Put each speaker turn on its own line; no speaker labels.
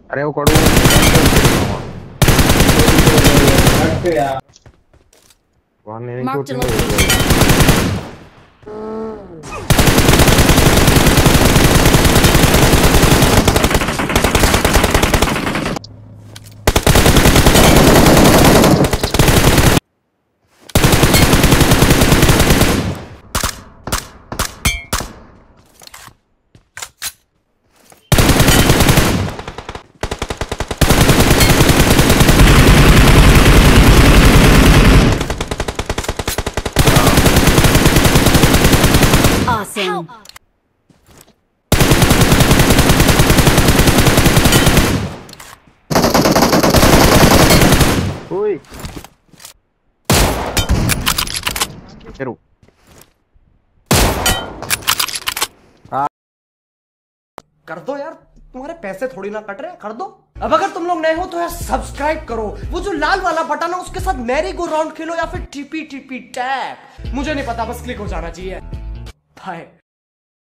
अरे वो कड़ू
Marked a location. Awesome.
ओए करो
कर दो यार, तुम्हारे पैसे थोड़ी ना कट रहे, कर दो। अब अगर तुम लोग नए हो तो यार सब्सक्राइब करो, वो जो लाल वाला बटन है उसके साथ मैरी गो राउंड खेलो या फिर टीपी टीपी टैप, मुझे नहीं पता, बस क्लिक हो जाना चाहिए। बाय।